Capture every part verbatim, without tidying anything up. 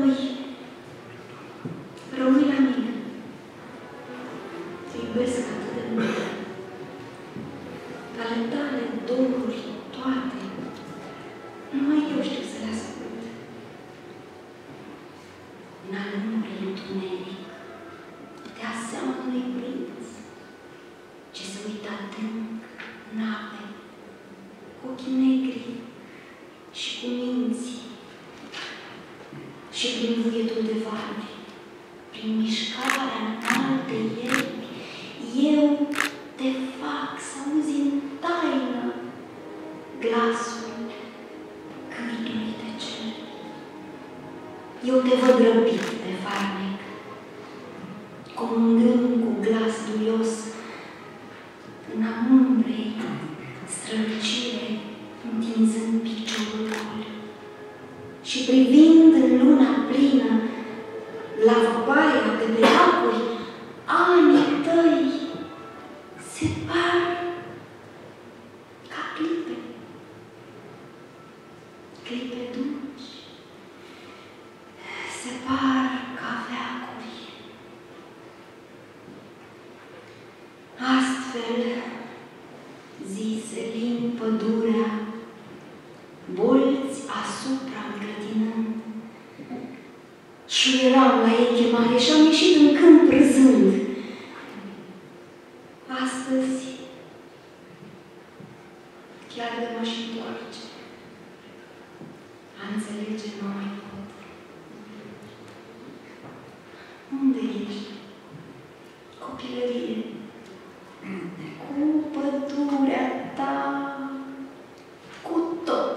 lui, rămâi la mine. Te iubesc atât de mult. Ale tale doruri, toate, numai eu știu să le ascult. În alunul întuneric, te aseamănă unui prinț ce se uită adânc în ape, cu ochii negri și cu minții. Și prin vuietul de valuri, prin mișcarea înalte ierbi, eu te fac să auzi în taină glasul cârtului de cer. Eu te văd răpit de farmec, comandând cu glas duios, în amumbrei strălucire, întinzând piciorul gol. Și privind în luna plină, la văpaia de pe lacuri, anii tăi se par ca clipe. Clipe dulci se par ca veacuri. Astfel, zise lin pădurea, bolți asupra-mi grădinând. Șuieram la ei chemare și-am ieșit în câmp râzând. Astăzi, chiar de m-aș întoarce, a înțelege nu mai pot. Unde ești, copilărie, cu pădurea ta, cu tot?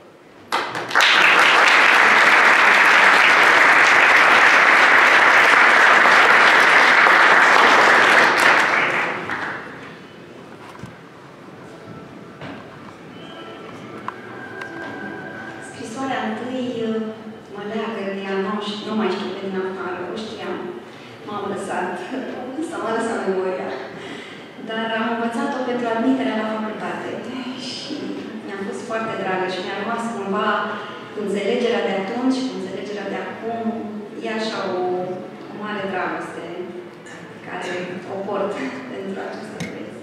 Scrisoarea întâi mă leagă de ea, nu mai știu pe din afară, o știam. M-am lăsat, să mă lăsat memoria. Dar am învățat-o pentru admiterea la facultate. Și mi-a fost foarte dragă și mi-a rămas cumva înțelegerea de atunci și înțelegerea de acum. E așa o, o mare dragoste care o port pentru această poveste.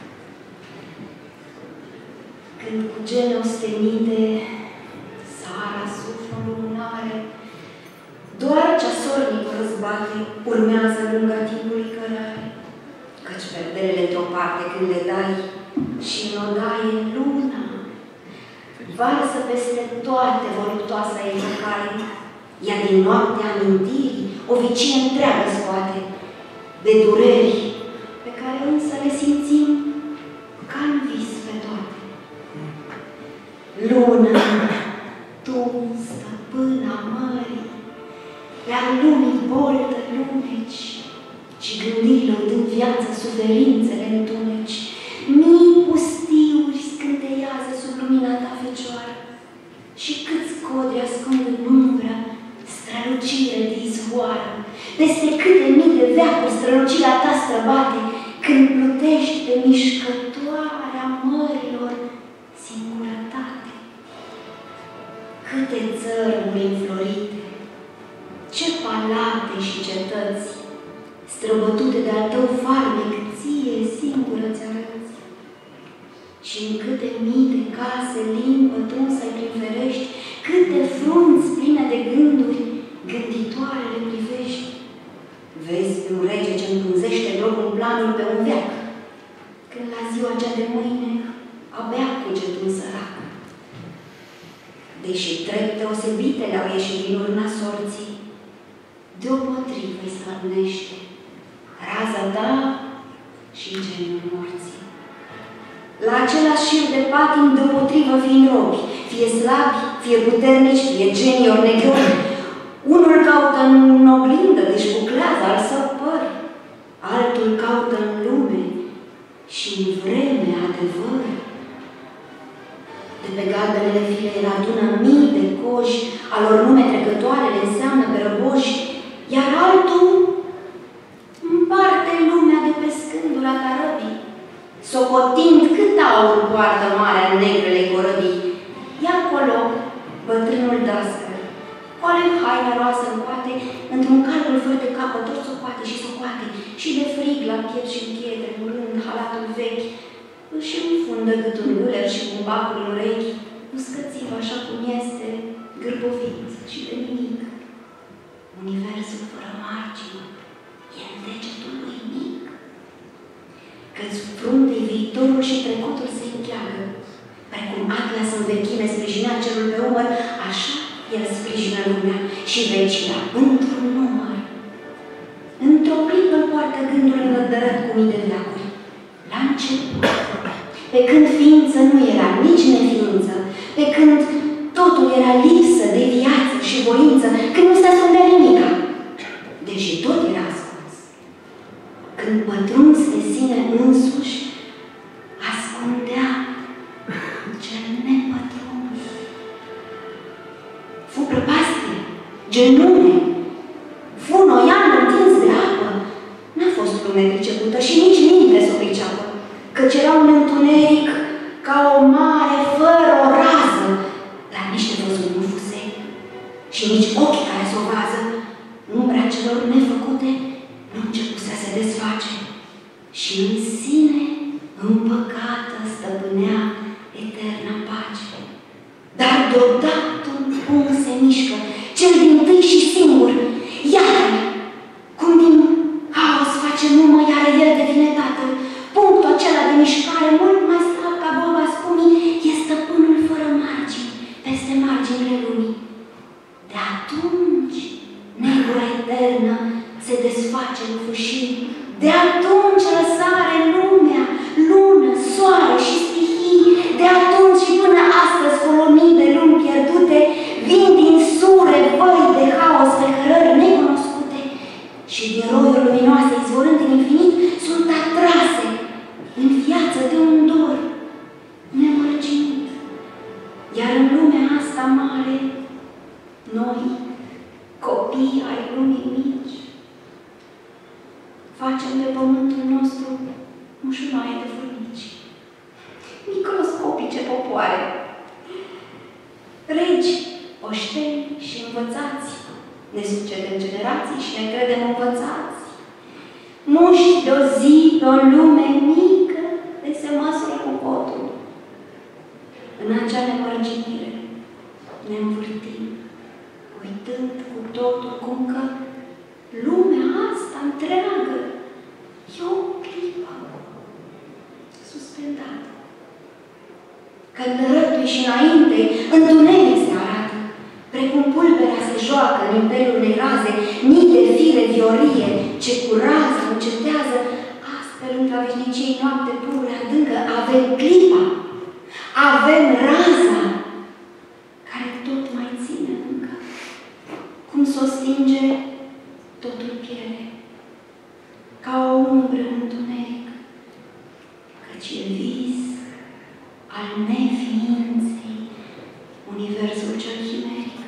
Când cu gene ostenite sara suflă lumânare, doar ceasornicul răzbate urmează lunga timpului cărare. Căci perdelele într-o parte când le dai și în odaie luna varsă peste toate voluptoasa ei măcare, iar din noaptea amintirii o vicie întreagă scoate de dureri pe care însă le simțim ca-n vis pe toate. Luna, tu, stăpâna mării, la lumii boltă luneci și gândirilor dând viață suferințele întuneci, mii pustiuri scânteiază sub lumina ta fecioară și câți codri ascund în umbră strălucire de izvoară. Peste câte mii de veacuri strălucirea ta străbate când plutești pe mișcătoarea mărilor singurătate. Câte țărmuri înflorite, ce palate și cetăți străbătute de-al tău farmec, ție singură ți-arăți. Și în câte mii de case limbă tunsă-i prin ferești, câte frunți pline de gânduri gânditoare le privești. Vezi pe un rege ce împânzește loc în planul pe un veac, când la ziua cea de mâine abia cuget un sărac. Deși trepte osebite le-au ieșit din urna sorții, deopotrivă îi stăpânește raza ta și genul morții. La același șir de patim deopotrivă fiind robi, fie slabi, fie puternici, fie genii ori neghiori, unul caută în oglindă, deci buclează al său păr, altul caută în lume și în vreme adevăr. De pe galbenele file el adună mii de coși, alor nume trecătoare le înseamnă pe răboși, iar altul împarte lumea de pe scândura tarăbii, socotind cât aur poartă marea negrele corăbii. Ia acolo bătrânul dascăl, coale în haină roasă în coate, într-un calcul fără de capă, tot socoate și socoate, și de frig la piept și în pietre, urând halatul vechi, își înfundă gâtul în guler și bumbacul în urechi, uscățiv așa cum este, gârbovit și de nimic. Universul fără margine e în degetul lui mic. Că-ți fruntei viitorul și trecutul se încheagă. Precum Atlas în vechime sprijinea cerul pe umăr, așa el sprijină lumea și vecina într-un număr. Într-o clipă îl poartă gândul înădărât cu mii de veacuri. La început, pe când ființă nu era nici neființă, pe când totul era lipsă de viață și voință, când nu se ascundea nimica, deși tot era ascuns. Când pătruns de sine însuși, ascundea cel nepătruns. Fu prăpastie, genune, fu noian întins de apă. N-a fost lume pricepută și nici minte să o priceapă, căci era un întuneric ca o mare fără o rază. Dar nici de văzut nu fuse și nici ochii care s-o vază. Umbra celor nefăcute nu început să se desface și în sine împăcată stăpânea eterna pace. Dar deodată un punct se mișcă, cel dintâi și singur. Iată cum din haos face numă, iar el devine tatăl. Punctul acela de mișcare, mult mai slab ca boba spumii, e stăpânul fără margini, peste marginile lumii. De atunci, negura eternă se desface în fâșii. De atunci răsare lumea, lună, soare și stihii. De atunci și până astăzi colonii de lumi pierdute vin din sure văi de haos pe cărări necunoscute și din roiuri luminoase izvorând din infinit sunt atrase în viață de un dor nemărginit. Iar în lumea asta mare, noi, copii ai lumii mici, facem de pământul nostru mușuroaie de furnici, microscopice popoare, regi, oșteni și învățați, ne succedem generații și ne credem învățați. Muști de o zi pe o lume mică de se măsură cu cotul. În acea nemărginire ne învârtim, uitând cu totul cum că lumea asta întreagă e o clipă suspendată. Când rătui și înainte, întuneric se arată, precum pulberea se joacă în imperiul unei raze, mii de fire viorie, ce cu rază încetează, astfel într-a veșniciei noapte pură adâncă, avem clipa, avem raza, care tot mai ține încă. Cum s-o stinge, totul pierde, ca o umbră în întuneric, căci e vis al neființei, universul cel chimeric.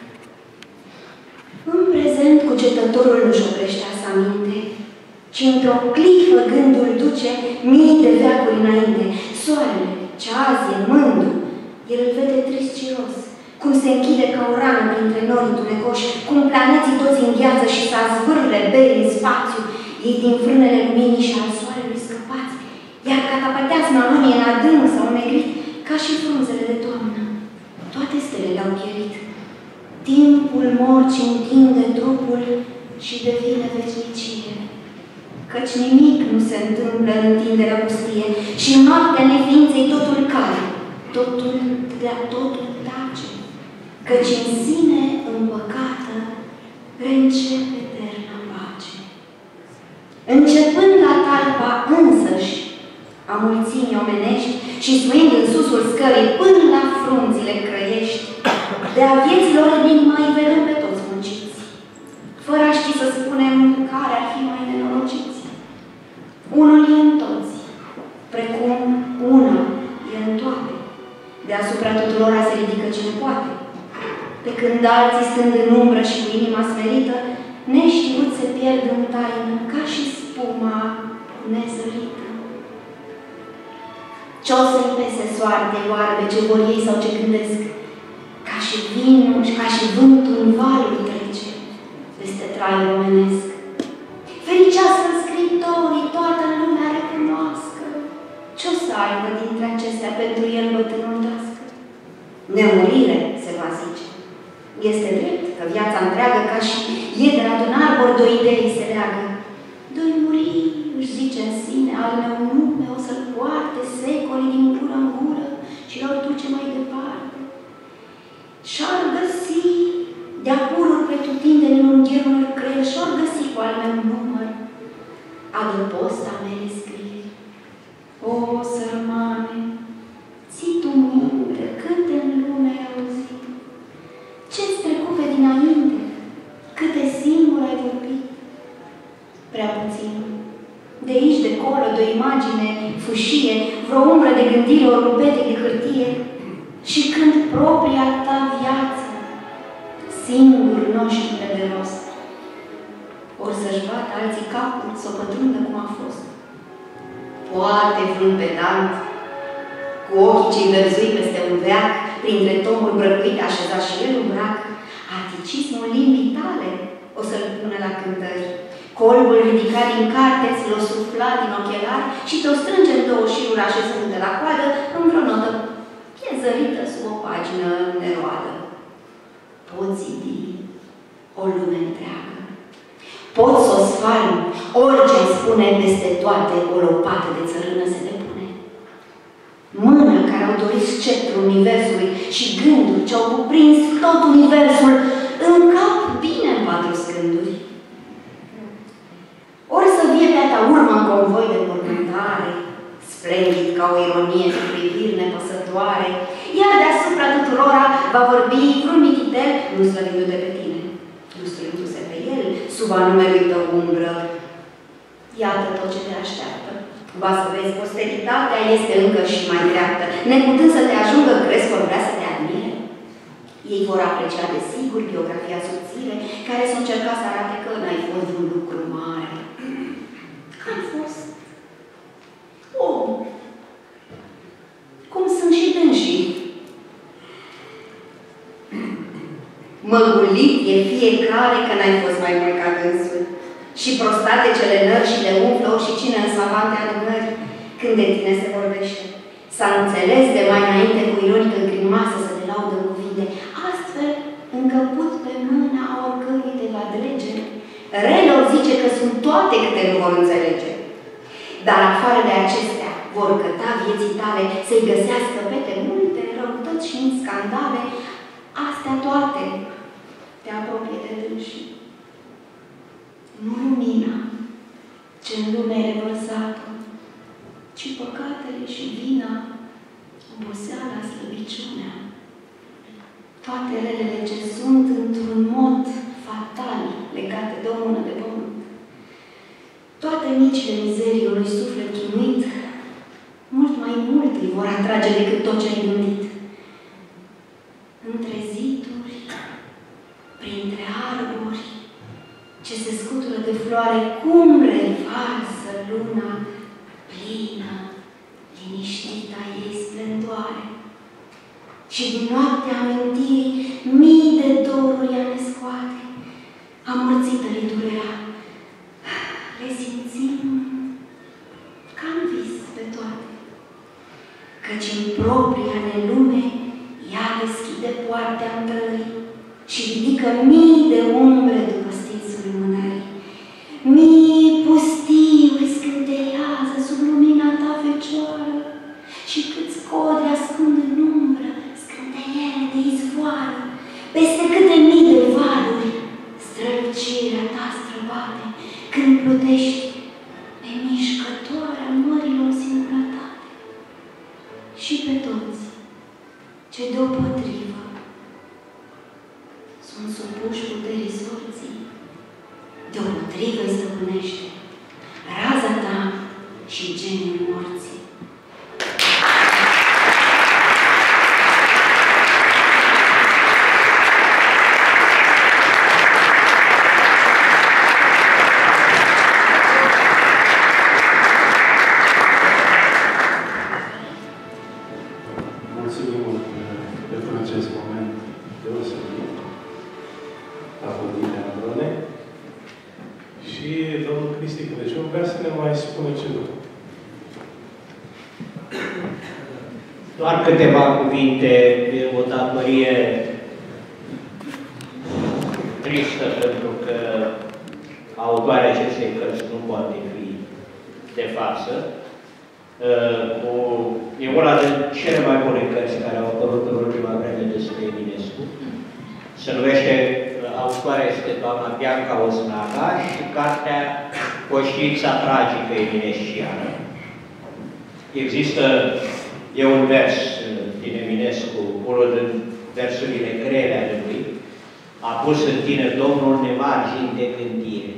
În prezent, cugetătorul nu-și oprește asta minte, ci într-o clipă gândul duce mii de veacuri înainte. Soarele, ce azi e mândru, el îl vede trist și ros, cum se închide ca o rană printre nori întunecoși, cum planeții toți îngheață și s-a zvârle beri în spațiu, ei din frânele luminii și al soarelui scăpați, iar catapăteasma lumii în adânc sau negrit, ca și frunzele de toamnă. Toate stelele au pierit. Timpul morții întinde trupul și devine veșnicie. Căci nimic nu se întâmplă în întinderea pustie și în noaptea neființei totul cade, totul, de totul tace, căci în sine împăcată reîncepe eterna pace. Începând la talpa însăși a mulțimii omenești și suind în susul scării până la frunzile crăiești, de-a vieților enigma îi vedem pe toți munciți, fără a ști să spunem care ar fi mai nenorociți. Unul e în toți, precum una e în toate. Deasupra tuturora se ridică cine poate, pe când alții, stând în umbră și cu inima smerită, neștiut se pierd în taină, ca și spuma nezărită. Ce-o să-i pese soarte oarbe, ce vor ei sau ce gândesc, ca și vinul și ca și vântul în valuri trece peste traiul omenesc. Fericească scriptorii, toată lumea recunoască. Ce-o să aibă dintre acestea pentru el bătrânul dască? Nemurire, se va zice. Este drept că viața întreagă, ca și iedera de un arbor, de o idee se leagă. Doi muri, își zice în sine, al meu nume o să-l poarte secoli din gură în gură și l-or duce mai departe. Și-ar găsi de-a pururi pretutindeni în ungherul crel, și-or găsi cu al meu număr adăposta mele scrieri. O, sărmane, ții tu minte câte în lume ai auzit, ce-ți trecut pe dinainte, câte singur ai vorbit. Prea puțin. De aici, de colo, de o imagine fâșie, vreo umbră de gândire, o rupete de hârtie, și când propria ta viață, singur noștri de rost, ori să-și bată alții capul, să o pătrundă cum a fost. Poate vreun pedant, cu ochii cei verzui peste un veac, printre tomuri brăcuite așezat și el un brac, articismul limbii tale o să-l pună la cântări. Colbul ridicat din carte ți l-o sufla din ochelari și te-o strânge în două șiruri așezându-te la coadă în vreo notă piezărită sub o pagină neroadă. Poți zidi o lume întreagă. Poți să o sfarmi, orice spune peste toate, o lopată de țărână se depune. Mâna care au dorit sceptrul universului și gânduri ce au cuprins tot universul în cap bine în patru scânduri. Ori să vie pe-a ta urmă în convoi de mormântare, splendid ca o ironie de priviri nepăsătoare, iar deasupra tuturora va vorbi vreun mititel, nu slăvindu-te pe tine, lustrându-se pe el, sub anumelui tău umbră. Iată tot ce te așteaptă. Va să vezi, posteritatea este încă și mai dreaptă. Neputând să te ajungă, crezi că vrea să te admire? Ei vor aprecia de sigur biografia subțire, care s-o încerca să arate că n-ai fost un lucru mare. Ai fost om. Cum sunt și dânsii. Măgulit e fiecare că n-ai fost mai mult ca dânsul. Și prostate cele nări și le umflă și cine în savante adunări, când de tine se vorbește. S-a înțeles de mai înainte cu ironică grimasă să te laudă în cuvinte, astfel încăput pe mâna oricărui de la drege, rele o zice că sunt toate câte nu vor înțelege. Dar afară de acestea, vor căta vieții tale să-i găsească pete multe răutăți și în scandale, astea toate te apropie de dânsii. Nu lumina, ce în lume e revărsată, ci păcatele și vina, oboseala, slăbiciunea. Toate relele ce sunt într-un mod fatal legate de o mână de pământ. Toate micile mizerii unui suflet chinuit, mult mai mult îi vor atrage decât tot ce ai gândit. Între ziduri, printre arbori, ce se scutură de floare, cum revarsă luna plină, liniștită ei splendoare. Și din noaptea amintirii mii de doruri ea ne scoate, amorțită le durea. Le simțim ca-n vis pe toate, căci în propria nelume ea deschide poartea întâlnii și ridică mii de umbre după stinsul mânării. Mii pustiuri scânteiază sub lumina ta fecioară și câți codri ascund în umbră scânteiere de izvoară. Peste câte mii de valuri strălucirea ta străbate când plutești pe mișcătoarea mărilor singurătate. Și pe toți ce deopotrivă sunt supuși puterii sorții, deopotrivă îi stăpânește raza ta și geniul morții. Mulțumim mult pentru acest moment Afrodite Androne. Și domnul Cristi Crăciun vrea să ne mai spună ceva. Doar câteva cuvinte de o datorie tristă, pentru că autoarea acestei cărți nu poate fi de față. E una din cele mai bune cărți care au apărut în ultima vreme despre Eminescu. Se numește, autoarea este doamna Bianca Osnaga și cartea Conștiința tragică eminesciană. Există, e un vers din Eminescu, unul din versurile grele ale lui, a pus în tine Domnul nemargini de gândire.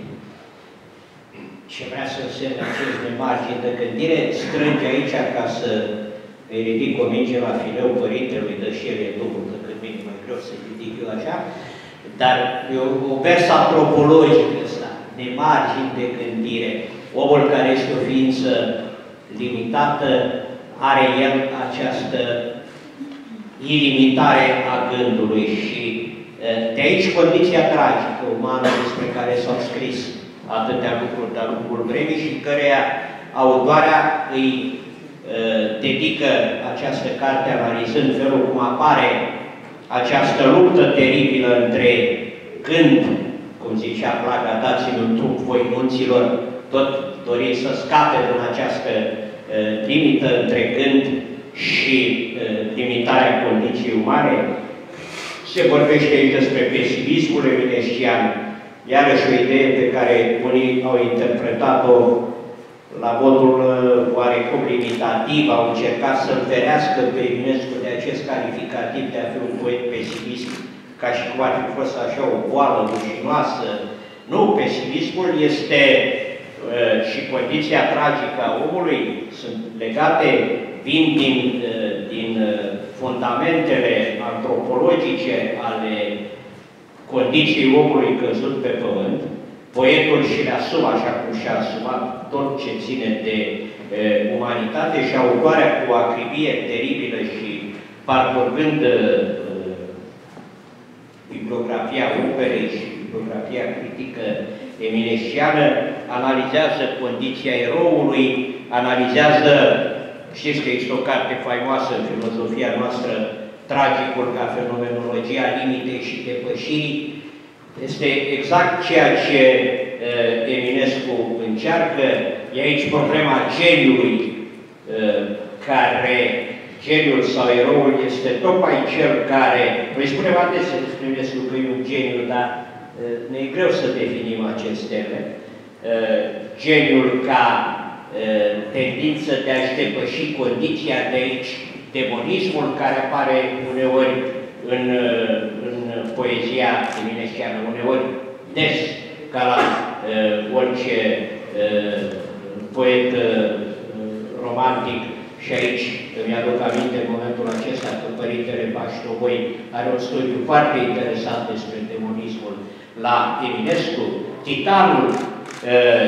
Ce vrea să însemne acest nemargini de gândire, strânge aici ca să îi ridic o minge la fileu părintelui, dă și el e dublu, că când vine mai greu să ridic eu așa, dar e o, o vers antropologic ăsta, nemargini de gândire. Omul care este o ființă limitată, are el această ilimitare a gândului și de aici condiția tragică umană despre care s-au scris atâtea lucruri de-a lungul vremii și căreia autoarea îi uh, dedică această carte analizând felul cum apare această luptă teribilă între gând, cum zicea Plaga, dați-mi un trup voi munților, tot doriți să scape din această uh, limită între gând și uh, limitarea condiției umane. Se vorbește aici despre pesimismul eminescian, iarăși o idee pe care unii au interpretat-o la modul oarecum limitativ, au încercat să-l ferească pe Eminescu de acest calificativ de a fi un poet pesimist, ca și cum ar fi fost așa o boală rușinoasă. Nu, pesimismul este uh, și condiția tragică a omului, sunt legate, vin din, uh, din uh, fundamentele antropologice ale condiției omului căzut pe pământ. Poetul și le asumă, așa cum și-a asumat tot ce ține de e, umanitate și autoarea cu o acribie teribilă și parcurgând e, bibliografia operei și bibliografia critică eminesciană, analizează condiția eroului, analizează, știți că este o carte faimoasă în filozofia noastră, Tragicul ca fenomenologia limitei și depășirii. Este exact ceea ce uh, Eminescu încearcă. E aici problema geniului, uh, care, geniul sau eroul este tocmai cel care, noi spunem adesea despre Eminescu că e un geniu, dar uh, ne e greu să definim acest termen. Uh, geniul ca uh, tendință de a-și depăși condiția, de aici demonismul care apare uneori în, în poezia eminesciană, uneori des, ca la uh, orice uh, poet uh, romantic. Și aici îmi aduc aminte în momentul acesta că Părintele Paștovoi are un studiu foarte interesant despre demonismul la Eminescu. Titanul, uh,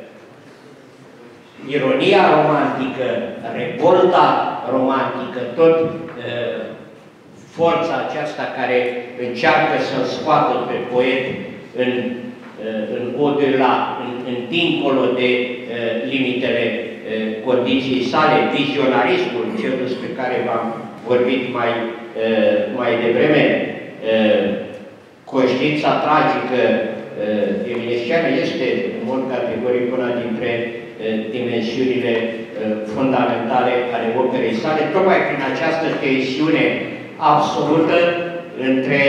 ironia romantică, revolta romantică, tot uh, forța aceasta care încearcă să-l scoată pe poet în, uh, în au-delà, în, în dincolo de uh, limitele uh, condiției sale, vizionarismul, cel despre care v-am vorbit mai, uh, mai devreme, uh, conștiința tragică uh, eminesciană este, în mod categoric, una dintre dimensiunile fundamentale ale operei sale, tocmai prin această tensiune absolută între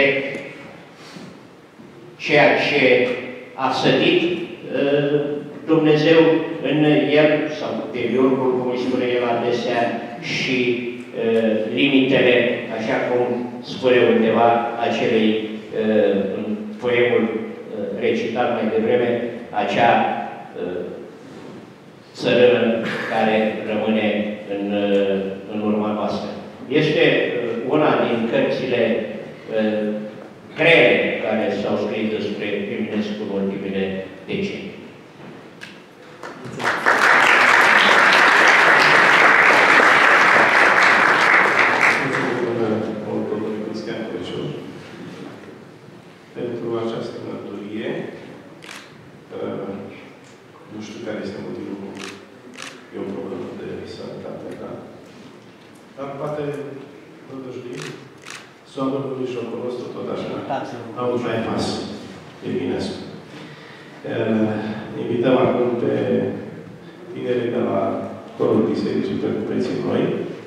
ceea ce a sădit Dumnezeu în el, sau demiurgul, cum îi spune el adesea, și limitele, așa cum spune undeva acelei, în poemul recitat mai devreme, acea țărână care rămâne în, în urma noastră. Este una din cărțile uh, grele care s-au scris despre Eminescu în ultimele decenii. Pentru această nu știu care este motivul, e o problemă de sănătate, da? Dar poate, nu știu, somnul în mijlocul nostru, tot așa, aud mai pas. E bine spus. Invităm acum pe tinerii de la Corul Bisericii Precupeții Noi.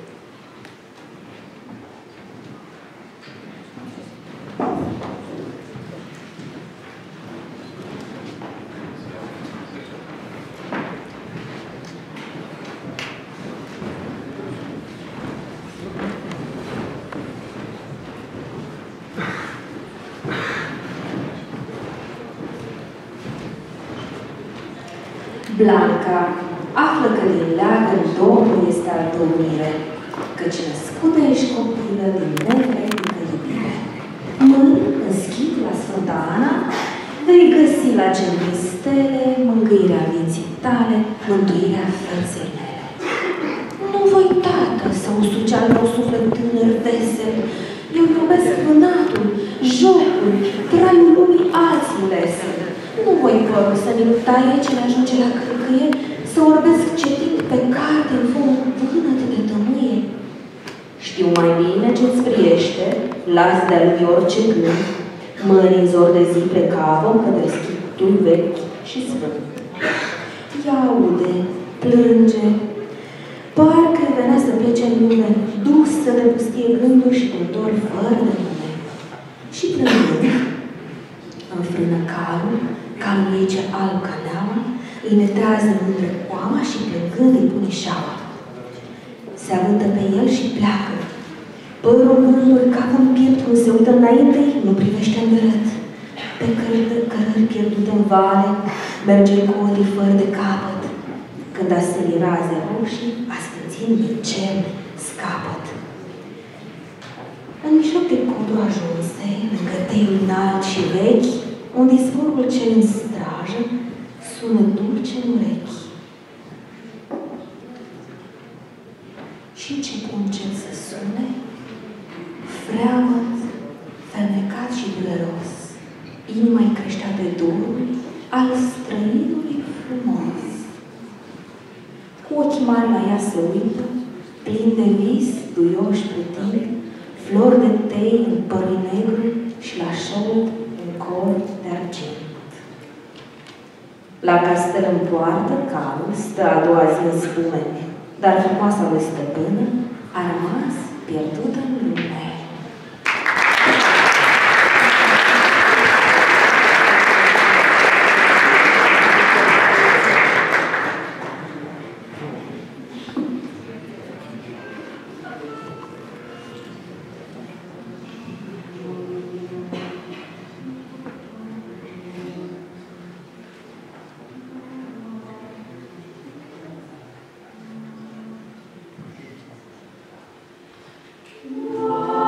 Blanca află că din leagăn Domnul este al tău mire, căci născută ești copilă din nevrednică iubire. Mâini, în schimb, la Sfânta Ana, vei găsi la genul stele mângâirea vieții tale, mântuirea feței mele. Nu voi, Tată, să usuci al meu suflet tânăr vesel. Eu iubesc vânatul, jocul, traiul lumii alții lesel. Nu voi părul să mi-l taie ce ajunge la cărcâie, să orbesc cetit pe carte în fum vânăt de tămâie. Știu mai bine ce-ți priește, las de-a lui orice gând, mări în zor de zi plecavă, că deschid tu vechi și sfânt. Ea aude, plânge, parcă venea să plece în lume, dusă de pustie gânduri și cultor fără de lume. Și plângând, înfrână calul, calul ei ce alb ca neaua, îi netează mândră coama și plângând îi pune șaua. Se avântă pe el și pleacă. Părul gânduri ca un piept cum se uită înainte, nu privește îndărât. Pe cărări pierdute în vale, merge cu ochii fără de capăt. Când astăzi raze roșii, ascânțind din cer, scapăt. În mijloc de codru ajunse, lângă teiul înalt și vechi, unde izvorul cel în strajă sună dulce în urechi. Și începu încet să sune, freamăt, fermecat și dureros. Inima-i creștea de dorul al străinului frumos. Cu ochii mari la ea se uită, plin de vis, duioși plutind, flori de tei în părul negru și la șold un cor de argint. La castel în poartă, calul stă a doua zi în spumene, dar frumoasa lui stăpână a rămas pierdută în lume. Wow.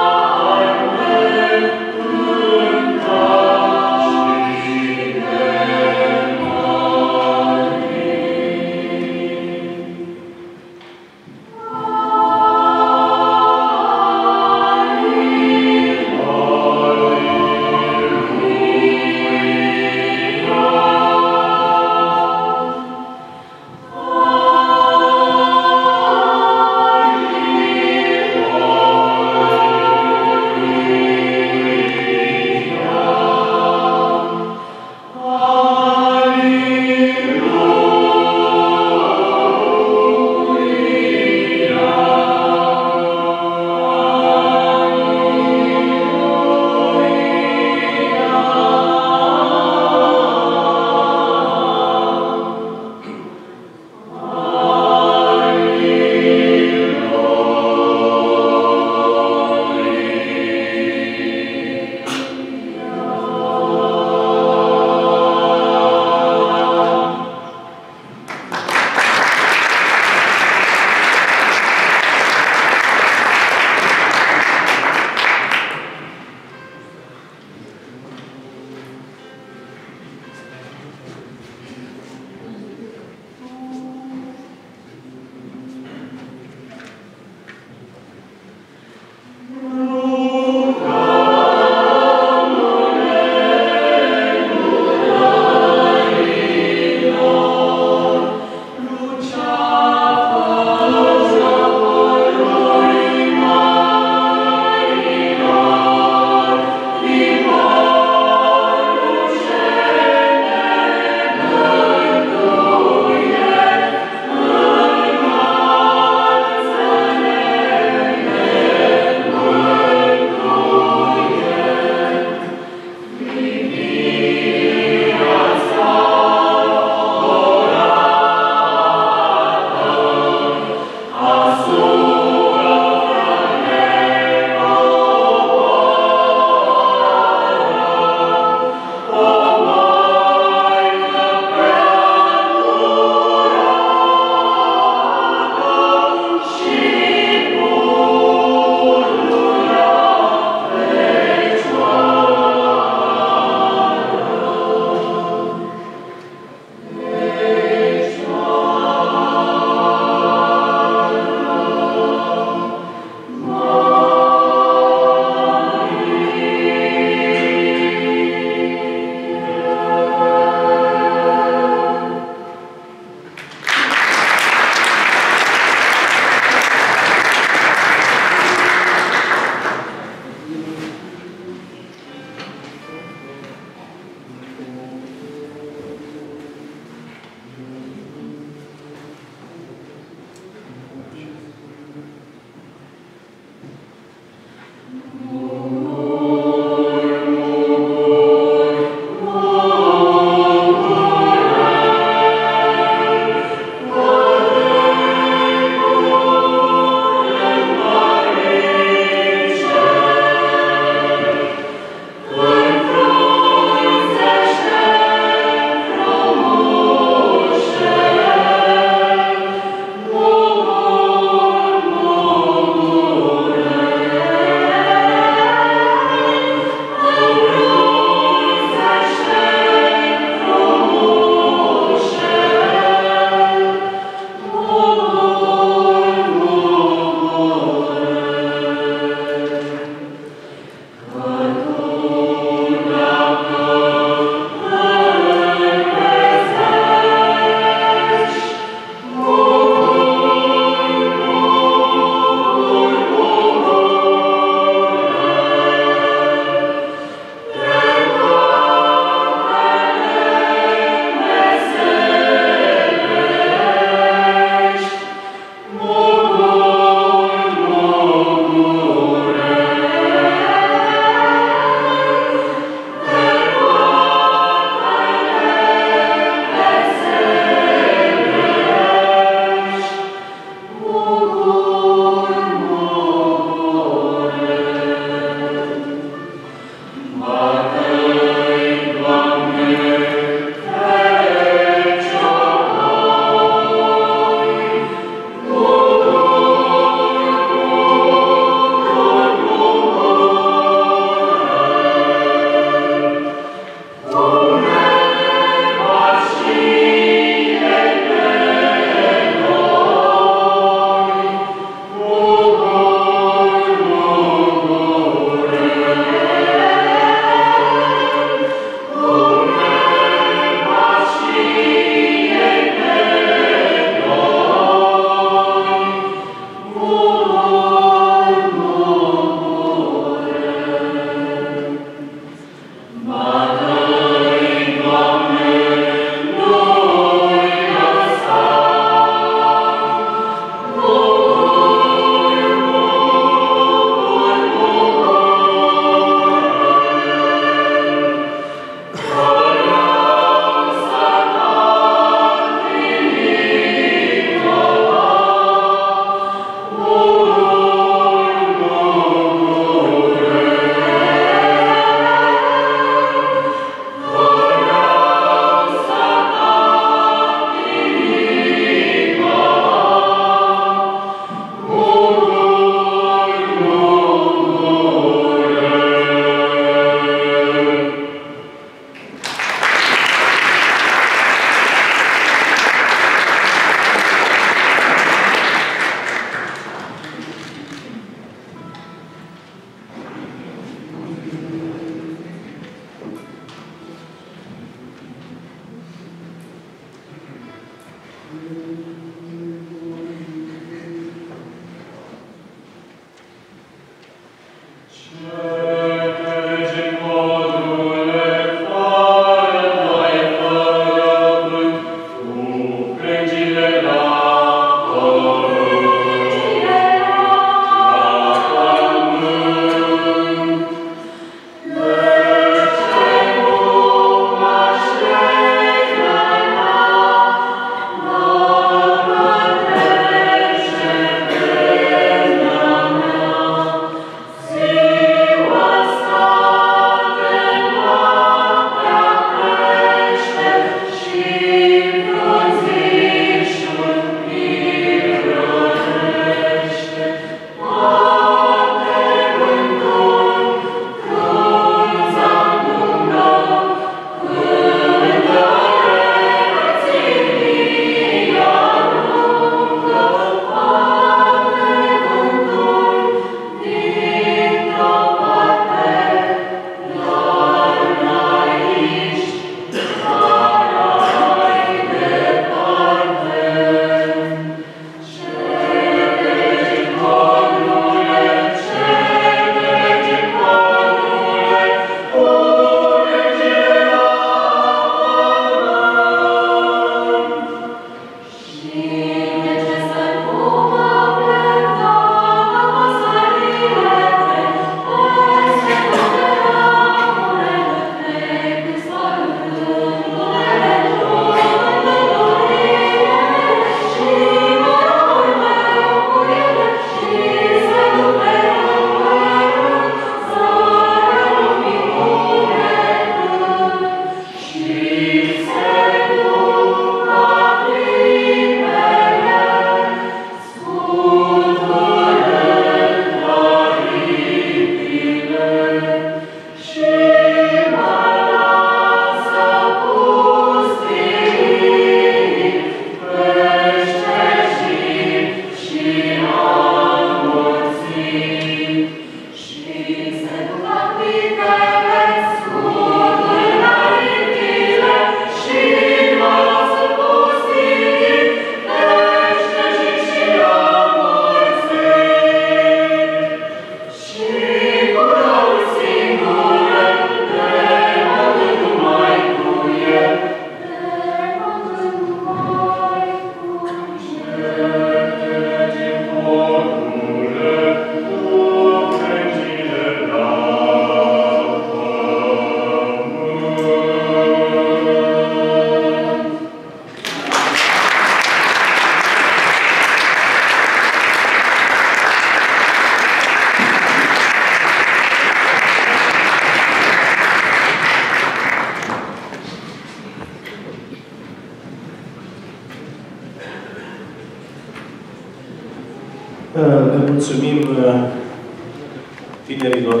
le mulțumim tinerilor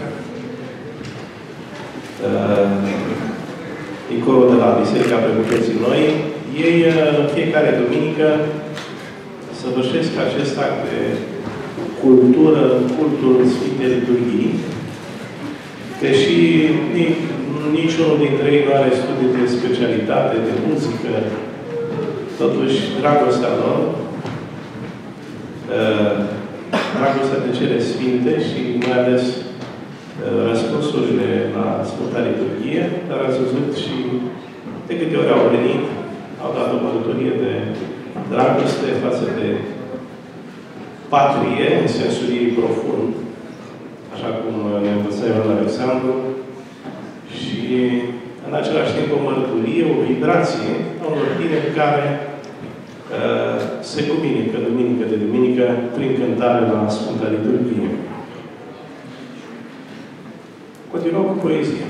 din corul de la Biserica Prebucății Noi. Ei, fiecare duminică, săvârșesc acest act de cultură în cultul Sfintei Liturghii, deși niciunul dintre ei nu are studii de specialitate, de muzică, totuși dragostea lor, dragostea de cele sfinte și mai ales răspunsurile la Sfânta Liturghie, dar ați văzut și de câte ori au venit, au dat o mărturie de dragoste față de patrie, în sensul ei profund, așa cum ne învăța Ioan Alexandru, și în același timp o mărturie, o vibrație a unor tineri care uh, se cuminică duminică de duminică prin cântare la Sfânta Liturghie. Continuăm cu poezia.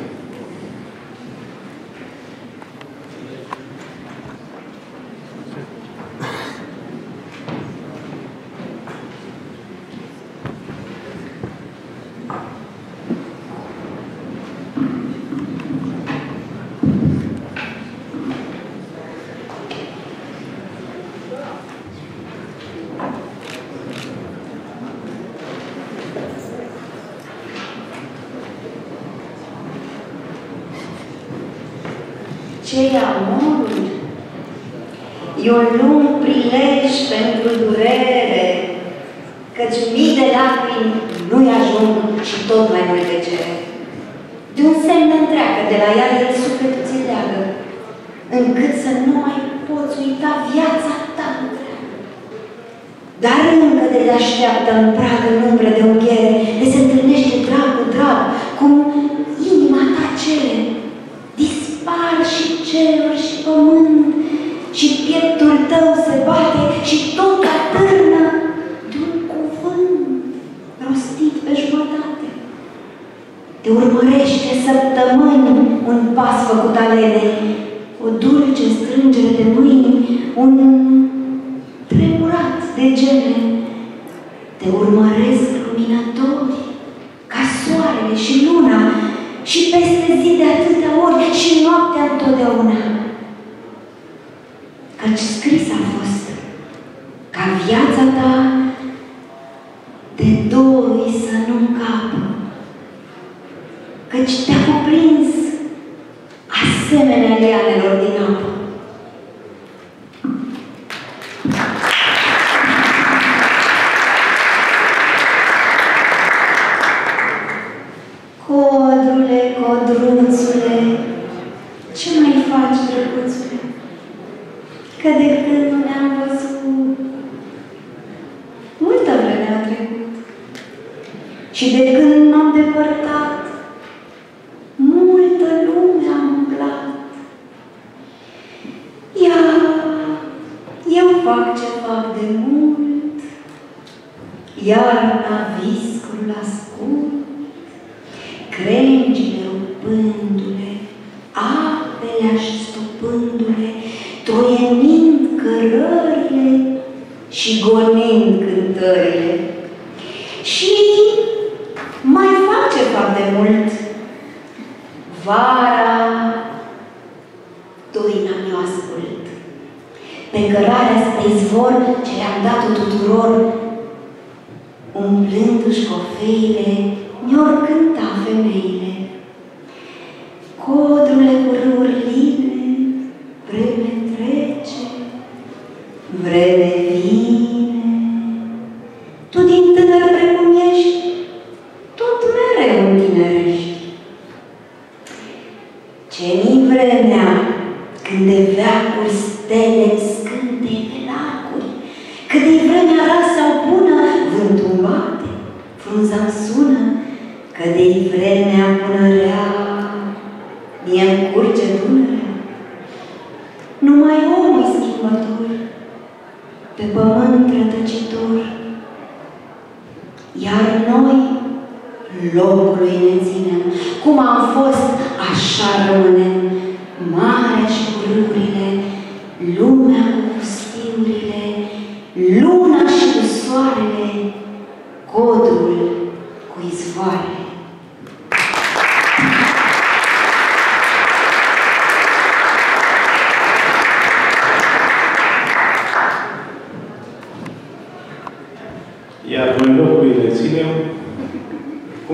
Ce-i amorul? E un lung prilej pentru durere, căci mii de lacrimi nu-i ajung și tot mai multe cere. De un semn întreagă de la ea el sufletul ți leagă, încât să nu mai poți uita viața ta întreagă. Dar încă de le așteaptă în prag, în umbră de unghiere, de se întâlnește drag cu drag, cum inima ta cere. Dispar și ceruri și pământ, și pieptul tău se bate și tot atârnă de un cuvânt rostit pe jumătate. Te urmărește săptămâni un pas făcut alene, o dulce strângere de mâini, un tremurat de gene. Te urmăresc luminători, ca soarele și luna, și peste zi de atâtea ori și noaptea întotdeauna. Căci scris a fost ca viața ta de doi să nu încapă, căci te-a cuprins asemenea lianelor din apă. Codrule, codruțule, ce mai faci, drăguțule? Că de când nu ne-am văzut, multă vreme a trecut. Și de când m-am depărtat, multă lume am umblat. Ia, eu fac ce fac de mult, iarna viscul ascult, crengile upându-le, apele aștupându-le, toienind cărările și gonind cântările. Și mai fac ce fac de mult. Vara, doina mi-o ascult. Pe cărarea spre izvor ce le-am dat-o tuturor, umblându-și cofeile, mi-or cânta femeile. Codrule cu râuri line, vreme trece, vreme vine. Tu din tânăr precum ești, tot mereu întinerești. Ce-ni vremea când de veacuri stele scânteie pe lacuri, că de vremea rasa bună, vântul bate, frunza-mi sună, că de-i vremea până rea, mie-mi curge Dunărea. Numai omul schimbător, pe pământ rătăcitor, iar noi locului ne ținem. Cum am fost, așa rămânem, marea și cu râurile, lumea cu pustiurile, luna și cu soarele,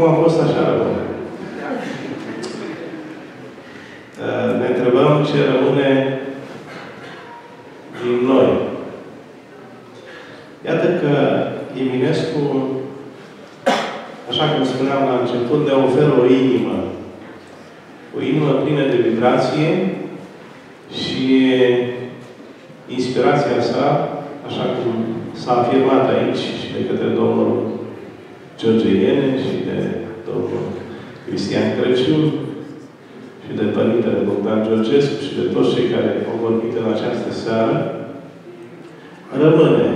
Cum a fost, așa rămâne. Ne întrebăm ce rămâne din noi. Iată că Eminescu, așa cum spuneam la început, ne oferă o inimă. O inimă plină de vibrație și inspirația sa, așa cum s-a afirmat aici și de către domnul George Iene și de domnul Cristian Crăciun și de părintele Bogdan Georgescu și de toți cei care au vorbit în această seară, rămâne.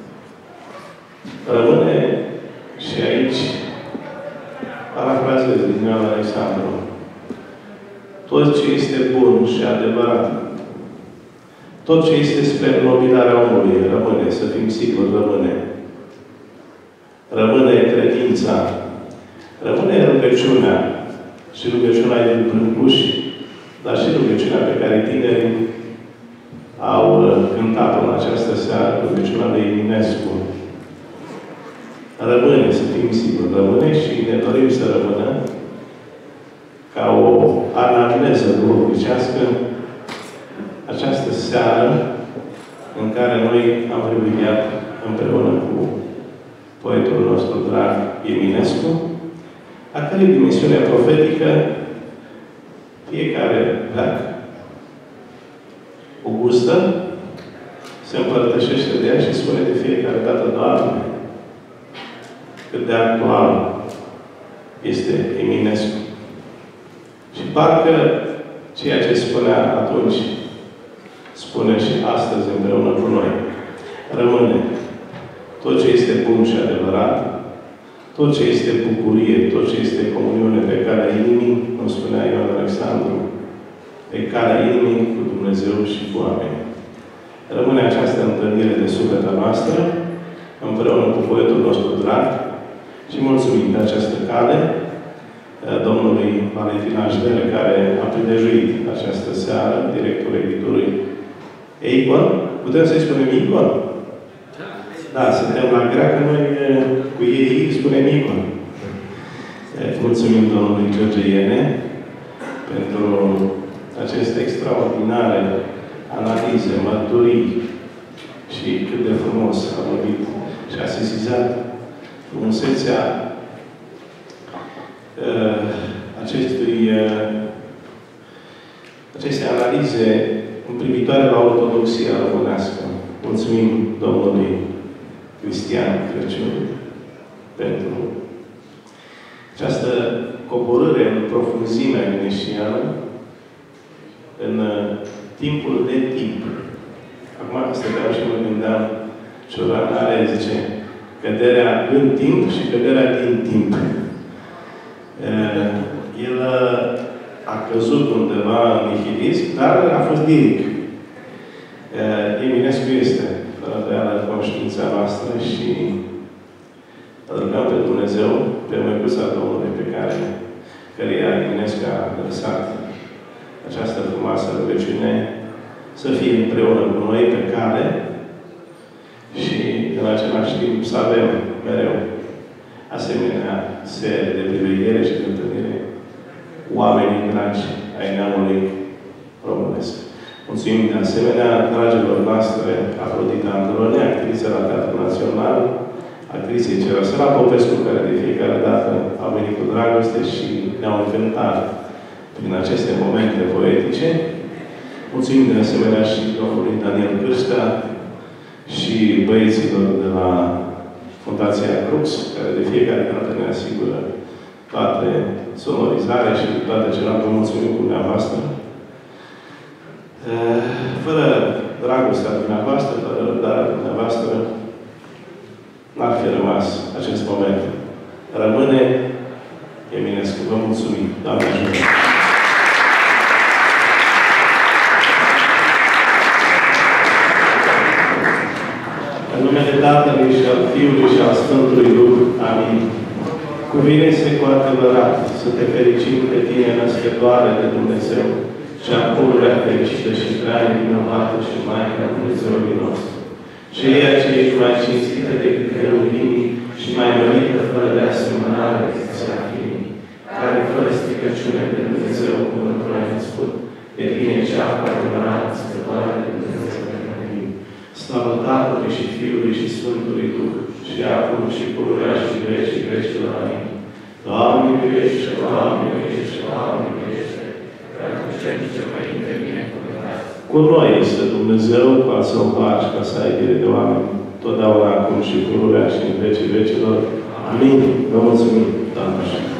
Rămâne și aici, parafrazez din Ioan Alexandru, tot ce este bun și adevărat, tot ce este spre înnobilarea omului, rămâne, să fim siguri, rămâne. Rămâne credința, rămâne rugăciunea și rugăciunea din Brâncuși, dar și rugăciunea pe care tinerii au cântat-o în această seară, rugăciunea lui Eminescu. Rămâne, să fim siguri, rămâne și ne dorim să rămână ca o anamneză duhovnicească această seară în care noi am privilegiat împreună cu poetul nostru drag Eminescu, a cărei dimensiune profetică fiecare veac o gustă, se împărtășește de ea și spune de fiecare dată, Doamne, cât de actual este Eminescu. Și parcă ceea ce spunea atunci spune și astăzi împreună cu noi. Rămâne tot ce este bun și adevărat, tot ce este bucurie, tot ce este comuniune pe calea inimii, cum spunea Ioan Alexandru, pe calea inimii cu Dumnezeu și cu oameni. Rămâne această întâlnire de sufleta noastră, împreună cu poetul nostru drag, și mulțumim de această cale domnului Valentin Așdele, care a prilejuit această seară, directorul editurii Eicon. Putem să-i spunem Icon? Da, suntem la greacă, noi cu ei spunem Icon. Mulțumim domnului George Iene pentru aceste extraordinare analize, mărturii și cât de frumos a vorbit și a sesizat frumusețea uh, acestui, uh, aceste analize în privitoare la ortodoxia românească. Mulțumim domnului Cristian Crăciun pentru această coborâre în profunzimea emineșiană în uh, timpul de timp. Acum stăteam și mă gândeam, Cioran are, zice, căderea în timp și căderea din timp. Uh, el a căzut undeva în nihilism, dar a fost liric. Uh, Eminescu este, fără îndoială, conștiința noastră și îl rugăm pe Dumnezeu, pe măicuța Domnului pe care, căreia Eminescu a lăsat această frumoasă rugăciune, să fie împreună cu noi pe cale și în același timp să avem mereu asemenea serie de priveghere și de întâlnire cu oamenii dragi ai neamului românesc. Mulțumim de asemenea dragilor noastre Afrodita Androne, actriță la Teatrul Național, actriței Cerosela Popescu, care de fiecare dată au venit cu dragoste și ne-au încântat prin aceste momente poetice. Mulțumim de asemenea și domnului Daniel Cârstea și băieților de la Fundația Crux, care de fiecare dată ne asigură toate sonorizarea și toate celelalte. Mulțumim dumneavoastră. Fără dragostea dumneavoastră, fără răbdarea dumneavoastră, n-ar fi rămas acest moment. Rămâne Eminescu. Vă mulțumim. Doamne ajută! În numele Tatălui și al Fiului și al Sfântului Duh. Amin. Cuvine-se cu adevărat să te fericim pe tine, născătoare de Dumnezeu, cea pururea fericită și prea nevinovată și Maica Dumnezeului nostru. Și ea ce ești mai cinstită decât cherubinii și mai mărită fără de asemănare să fie. care fără stricăciune de Dumnezeu cuvântul ai născut, de tine cea cu adevărat născătoare de Dumnezeu de Dumnezeu. Slavă Tatălui și Fiului și Sfântului Duh, și acum și pururea și vecii vecilor. Amin. Doamne miluiește, Doamne miluiește, Doamne miluiește, preacucernice Părinte binecuvântat. Cu noi este Dumnezeu, ca să o faci, ca să ai grijă de oameni, totdeauna acum și pururea și în vecii vecilor. Amin. Vă mulțumim, Doamne.